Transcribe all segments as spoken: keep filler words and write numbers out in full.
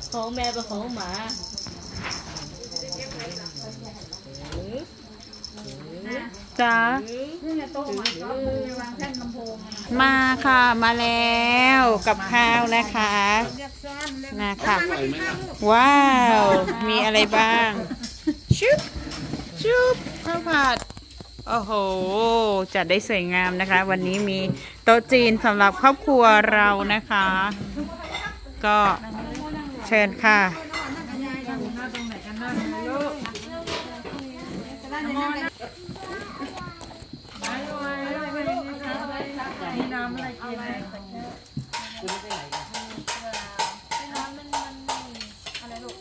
ของแม่เป็นของหมาจ้ามาค่ะมาแล้วกับข้าวนะคะนะคะว้าวมีอะไรบ้างชุบชุบข้าวผัดโอ้โหจัดได้สวยงามนะคะวันนี้มีโต๊ะจีนสำหรับครอบครัวเรานะคะก็เชิญค่ะน้ำอะไรกินอะไรอะไรลูก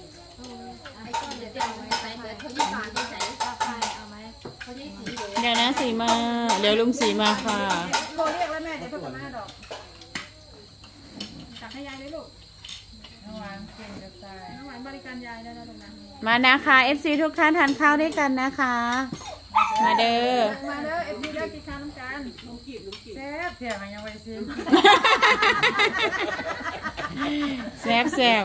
เดี๋ยวนะสีมาเดี๋ยวลุงสีมาค่ะโทรเรียกแล้วแม่เดี๋ยวโทรกลับมาดอกตักให้ยายเลยลูกน้ำหวานเก่งจะตายน้ำหวานบริการยายได้แล้วลูกนะมานะคะ เอฟ ซี ทุกท่านทานข้าวด้วยกันนะคะมาเด้อมาเด้อ เอฟ ซี ได้กินข้าวน้ำกันลุงกีบลุงกีบแซ่บแซ่บยังไปซิแซ่บแซ่บ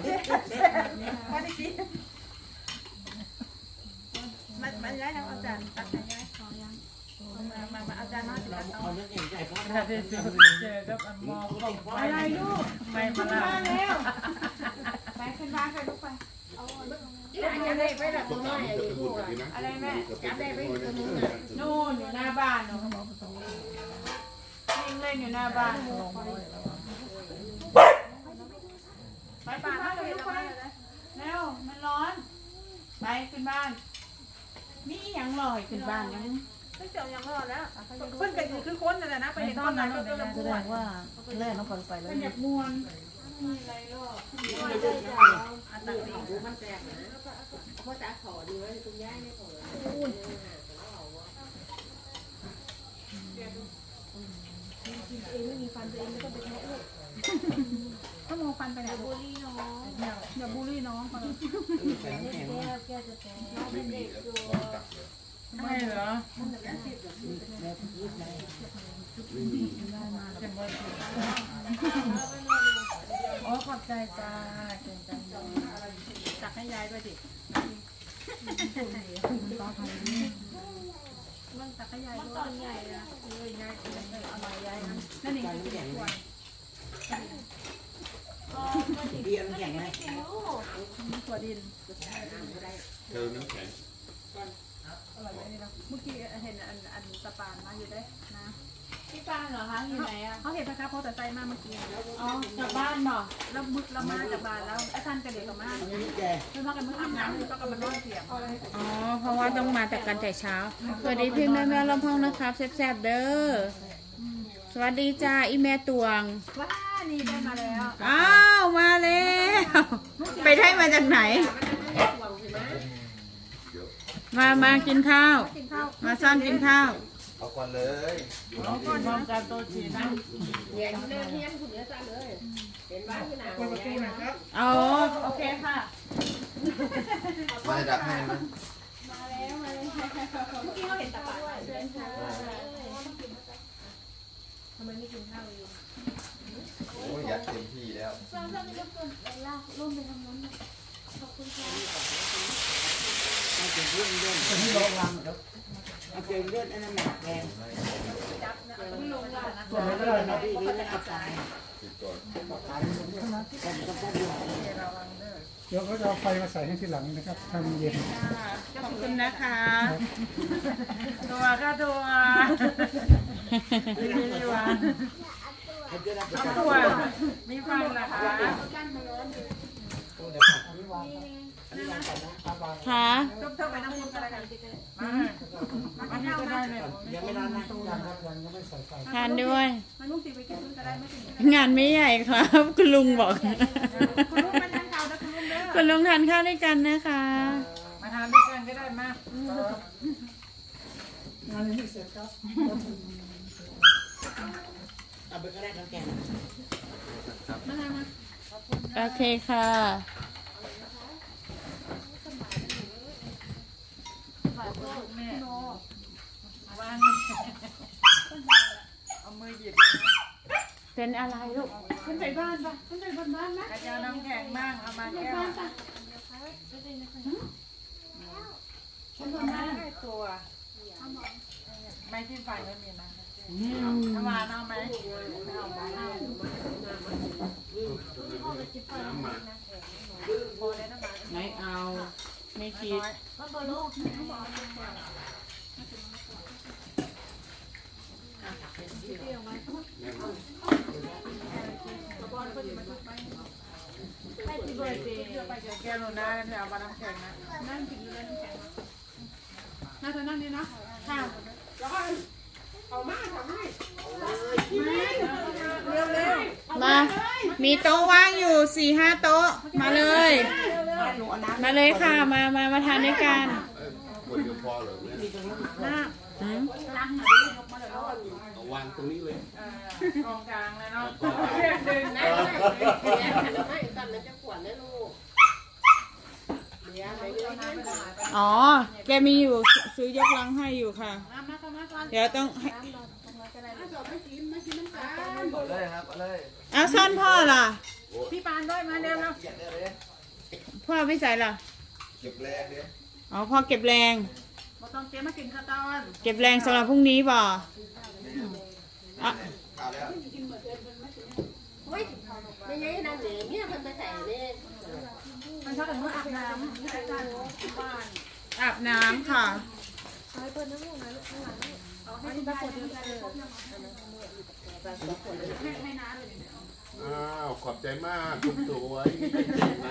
มามาย้ายทำอาจารย์ตักให้ย้ายขอยังมามามาอาจารย์น้อยจะตัดเอาเรื่องเองใจเพราะถ้าได้เจอเจอกับอันมองอะไรลูกไม่มาแล้วไปขึ้นบ้านไปลูกไปจะได้ไปหลับน้อยอะไรแม่จะได้ไปนู่นอยู่หน้าบ้านเนาะวิ่งเล่นอยู่หน้าบ้านไปป่าแล้วลูกไปเร็วมันร้อนไปขึ้นบ้านมีอย่างลอยขึ้นบ้านยังไม่เจอยังรอแล้วเพื่อนกันคือค้นนั่นแหละนะไปเห็นต้นนั้นก็จะแสดงว่าแรกน้องพลไปแล้วเป็นแบบมวนมีอะไรหรอกไม่ได้จ้าอันนั้นเองมันแตกนะเพราะจ๋าขอดีไว้คุณย่าไม่ขอเองไม่มีฟันตัวเองไม่ต้องไปแทะลูกถ้ามองฟันไปไหนบูลลี่น้องอย่าบูลลี่น้องเขาแก้วแก้วจะแก้วไม่มีไม่เหรอโอ้ขอบใจจ้าเก่งจังตักให้ยายด้วยดิมันตักให้ยายด้วยตอนใหญ่นะเลยยายเอามายายนั่นเองคือแข็งไว้เรียนแข็งไหมตัวดินเติมน้ำแข็งเมื่อกี้เห็นอันอันตะปานมาอยู่ได้นะพี่ปานเหรอคะอยู่ไหนอ่ะเขาเห็นนะคะพอแต่ใจมาเมื่อกี้อ๋อจากบ้านเหรอแล้วบึกเรามาจากบ้านแล้วไอ้ท่านกระเด็นกับมาเพื่อนพ่อกันเมื่ออาบน้ำก็กันมานอนเสียบอ๋อเพราะว่าต้องมาแต่กันแต่เช้าสวัสดีพี่แม่แม่ลำพองนะครับแซ่บๆเด้อสวัสดีจ้าอีแม่ตวงว้านี่ได้มาแล้วอ้าวมาแล้วไปได้มาจากไหนมามากินข้าวมาซ่อนกินข้าวเอาก่อนเลยเอาก่อนมองการโตจีนนะเย็นเดินเที่ยงคุณเนื้อจ้าเลยเป็นบ้านที่ไหนประตูไหนครับเอาโอเคค่ะมาดับให้นะมาแล้วมาแล้วเมื่อกี้เราเห็นตาปาเดินค่ะทำไมไม่กินข้าวอยู่โอ้ยอยากเต็มที่แล้วซ้อมซ้อมไปรบกวนเวลาล่มไปทางนู้นขอบคุณค่ะเอาเกลือเลื่อนเลื่อนคนที่ลงรังครับเอาเกลือเลื่อนอันนั้นแหละแกงจับนะต้องลงละนะส่วนนั้นก็เลยนะพี่นี่ไม่เอาใจเดี๋ยวเขาจะเอาไฟมาใส่ให้ทีหลังนะครับทำเย็นขอบคุณนะคะตัวค่ะตัวมีวันตัวมีฟังนะคะค่ะทุบๆไปน้ำมันกันกันอันนี้ก็ได้เลยยังไม่นานนะยังครับยังยังไม่ใส่ไฟทานด้วยงานไม่ใหญ่ครับคุณลุงบอกคุณลุงมาทานข้าวนะคุณลุงเด้อคุณลุงทานข้าวด้วยกันนะคะมาทานด้วยกันก็ได้มากงานนี้เสร็จครับเอาไปก็ได้น้ำแกงโอเคค่ะแม่วางเอามือหยิบเป็นอะไรลูกขึ้นไปบ้านปะขึ้นไปบนบ้านนะจะเอาน้ำแข็งบ้างเอามาแก้วฉันทำได้ตัวไม่ที่ไฟไม่มีนะน้ำหวานเอาไหมไม่เอาบ้านไม่เอาไม่คิดให้ที่เบอร์เดย์ไปแก้วหนูนะเดี๋ยวเอามาน้ำแข็งนะนั่งกินเลยน้ำแข็งน่าจะนั่งนี่นะค่ะแล้วก็เอามาทำให้เร็วเร็วมามีโต๊ะว่างอยู่สี่ห้าโต๊ะมาเลยมาเลยค่ะมามามาทานด้วยกันคนเดียวพอเหรอเนี่ยวางตรงนี้เลยกองกลางเลยเนาะดึงนะไม่ตอนนั้นจะขวนนะลูกเดี๋ยวไปเรื่อยๆอ๋อแกมีอยู่ซื้อยกลังให้อยู่ค่ะเดี๋ยวต้องให้เลยครับเลยเอาซ่อนพ่อล่ะพี่ปานด้วยมาเร็วแล้วพ่อไม่ใส่ล่ะเก็บแรงเนี่ยอ๋อพ่อเก็บแรงมาตอนเตรียมมากินข้าวตอนเก็บแรงสำหรับพรุ่งนี้บ่อ่ะเอาแล้วเฮ้ยไม่ใช่นั่นเลยเนี่ยมันไปใส่เนี่ยมันชอบแต่เมื่ออาบน้ำที่การบ้านอาบน้ำค่ะให้เปิดน้ำมูกนะลูกข้างหลังเอาให้คุณตาปวดเยอะเลยให้ให้น้าเลยอ้าวขอบใจมากคุณสวยนี่เก่งนะ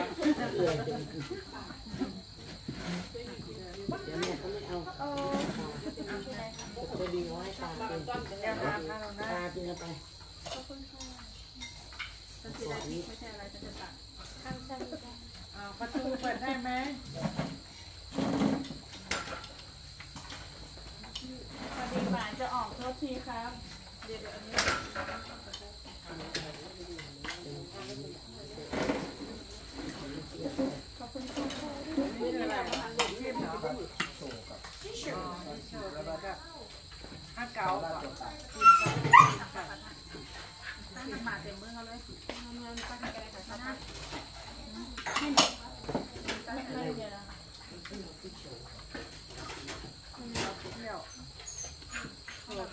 จะดีไว้ตาเป็นตาจริงไปไม่ใช่อะไรจะจะตัดประตูเปิดได้ไหมพอดีหมาจะออกโทษทีครับเดี๋ยวอันนี้ขอบคุณค่ะนี่อะไรเข้มเหรอที่โชว์ที่โชว์แล้วก็ห้าเก๋าตั้งหมาเต็มมือเขาเลยเงินตั้งแกงแต่นะไม่ไม่เยอะนะคะเที่ยวขอ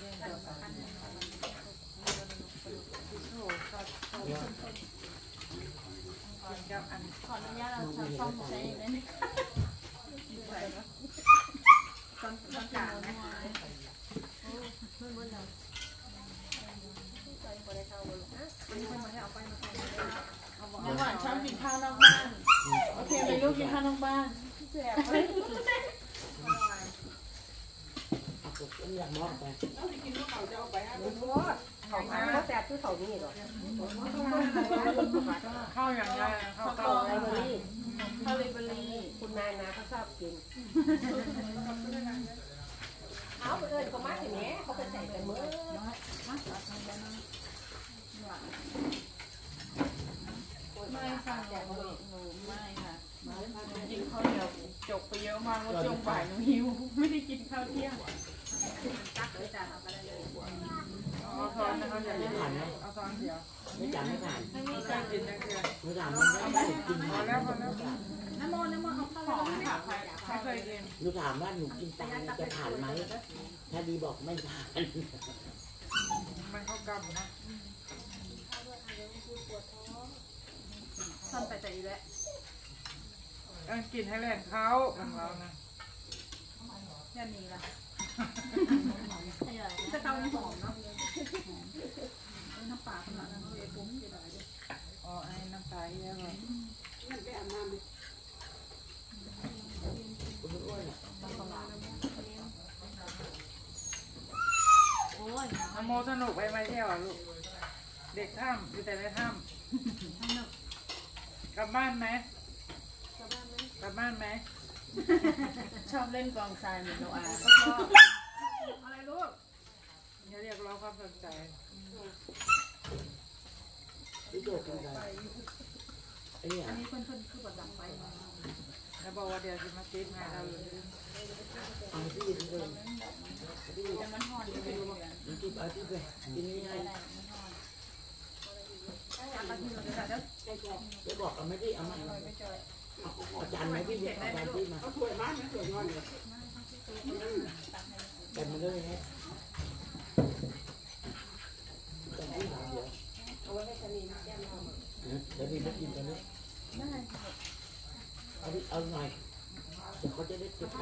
อนุญาตเราซ่อมใช้เองนะซ่อมซ่อมกลางนะไม่หมดแล้วยังหวานชอบกินข้าวนอกบ้านโอเคเลยลูกกินข้าวนอกบ้านแซ่บเลยอยากมอบไปของมาเขาแซ่บคือเขานี่หรอข้าวอย่างไรข้าวเก่าไลเบอรี่ข้าวไลเบอรี่คุณนายนะเขาชอบกินเอาไปเลยเขามาถึงนี้เขาไปใส่แต่เมื่อไม่ค่ะหนูหนูไม่ค่ะกินข้าวเหนียวจกไปเยอะมากว่าช่วงบ่ายหนูหิวไม่ได้กินข้าวเที่ยงตักเลยจ้าเอาไปเลยเอาซ้อนนะครับอย่าไม่ผ่านนะเอาซ้อนเดียวไม่จำไม่ผ่านไม่มีการกินนะคือไม่จำมันไม่ได้กินพอแล้วพอแล้วน้ำมนต์น้ำมนต์เอาข้าวของค่ะไม่เคยกินหนูถามว่าหนูกินตาจะผ่านไหมถ้าดีบอกไม่ผ่านมันเข้ากำนะซ่อมไปแต่อีแล้วต้องกินให้แรงเขาของเรานะแค่นี้ละจะเตาหอมเนาะน้ำปลาขนาดนั้นเลยปุ้มจะได้ด้วยอ๋อไอ้น้ำตาเยอะเลยน้ำโมสนุกไปไหมเที่ยวอ่ะลูกเด็กถ้ำอยู่แต่ในถ้ำกลับบ้านไหมกลับบ้านไหมชอบเล่นกองทรายเหมือนโนอาก็ชอบอะไรลูกอย่าเรียกร้องความสนใจที่โดดกันไปไอ้เนี่ยอันนี้เพื่อนๆคือแบบดังไปแล้วบอกว่าเดี๋ยวจะมาติดงานเราเลยเอาที่ยืนเลยที่ยืนมันห่อนอยู่เลยมันจุดเอาที่ไปกินง่ายจะบอกเอาไม่ได้เอามาเอาจานไหมพี่เอาจานพี่มาเอาถ้วยมาถ้วยนอนเลยแต่มาเลยฮะจานพี่หาเดี๋ยวเอาไว้ให้ชนีแก้มเราเดี๋ยวพี่มากินกันเลยเอาดิเอาหน่อยเดี๋ยวเขาจะได้เก็บไป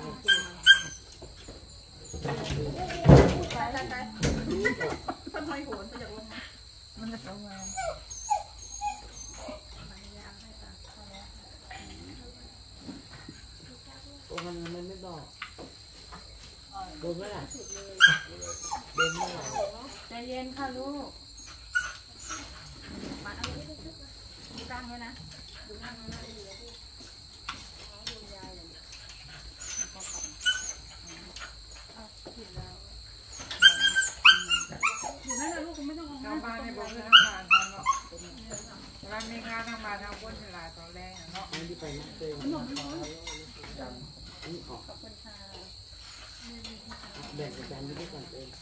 ตายตายตายต้นหอยโหนไปจากลงมามันจะลงมาโอ้มันมันไม่บอกโดนไหมล่ะโดนไหมล่ะใจเย็นค่ะลูกมาเอาดูตั้งไว้นะดูตั้งไว้นะนั่นแหละลูกไม่ต้องเอาชาวบ้านในบ่อคือทำงานเนาะเวลามีงานทำมาทำบนเวลาตอนแรกเนาะอันนี้ไปนะเจออันนี้ออกแบ่งจานนี้ด้วยก่อนเอง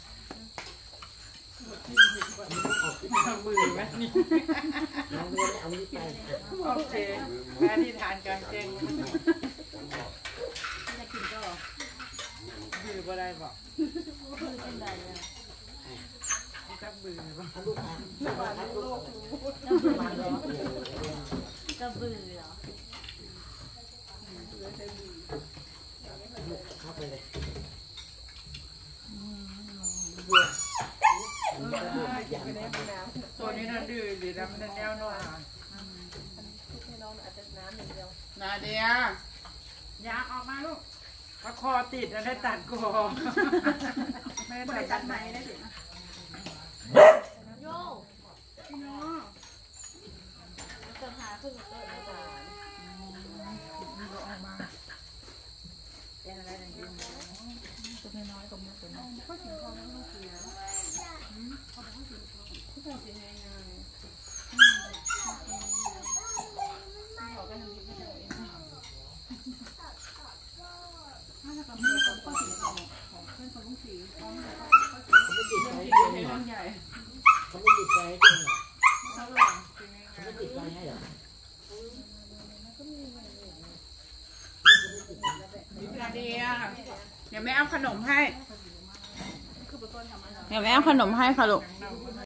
ทำมือไหมนี่น้องไม่ได้เอานี้ไปโอเคแม่ที่ทานกันเจงจะกินก็บือบ่ได้บอกคือเป็นไรเลยจับบือบ่ลูกค้าลูกค้าลูกจะเบื่อเหรอเข้าไปเลยตัวนี้น่าดื้อหรือดำนั่นแนวโน้นนาเดียอยากออกมาลูกก็คอติดแล้วได้ตัดคอไม่ได้ตัดไหนได้สิโย่พี่น้องจะหาขึ้นมาต้นอาจารย์เป็นอะไรต่างๆตัวน้อยกับมือตัวน้อยก็ถึงคอแล้วเสียเขาบอกว่าถึงคอที่เขาเป็นยังไงบอกกันอย่างนี้ไม่ได้เองถ้าจะกับมือกับก็ถึงคอของเพื่อนคนลุงสีเขาไม่ติดใจเรื่องใหญ่เขาไม่ติดใจจริงเหรอเขาหลังเขาไม่ติดใจให้เหรอนาเดียเดี๋ยวแม่เอาขนมให้เดี๋ยวแม่เอาขนมให้ค่ะลูก